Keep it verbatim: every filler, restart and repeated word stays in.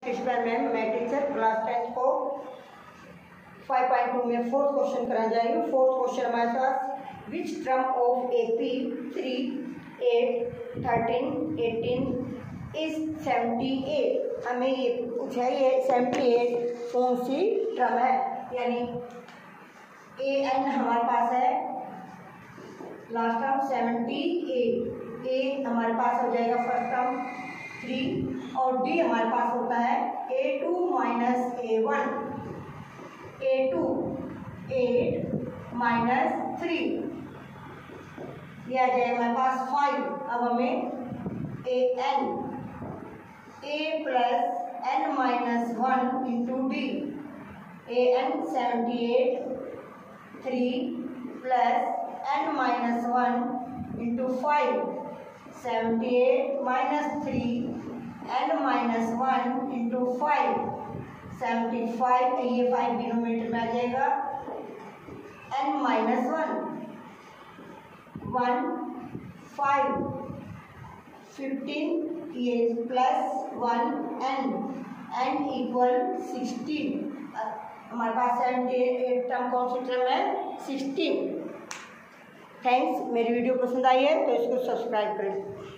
Ma'am मैं teacher class tenth को five point two में फोर्थ क्वेश्चन करा जाएगी। फोर्थ क्वेश्चन हमारे पास which term of A P three eight thirteen eighteen is seventy eight. हमें ये पूछा है ये सेवेंटी एट कौन सी टर्म है, यानी ए एन हमारे पास है last term seventy eight. A हमारे पास हो जाएगा फर्स्ट टर्म थ्री और डी हमारे पास होता है A two minus A one, A two eight minus three, यह आ जाएगा हमारे पास फाइव। अब हमें A N A plus N minus one into D, A N seventy eight three plus N minus one into five, seventy eight minus three N minus one into five, seventy five, ये five denominator में आ जाएगा N minus one, one five, fifteen ये plus one N, N equal sixteen. हमारे पास seventy eight term कौन सी term है? सिक्सटीन। थैंक्स। मेरी वीडियो पसंद आई है तो इसको सब्सक्राइब करें।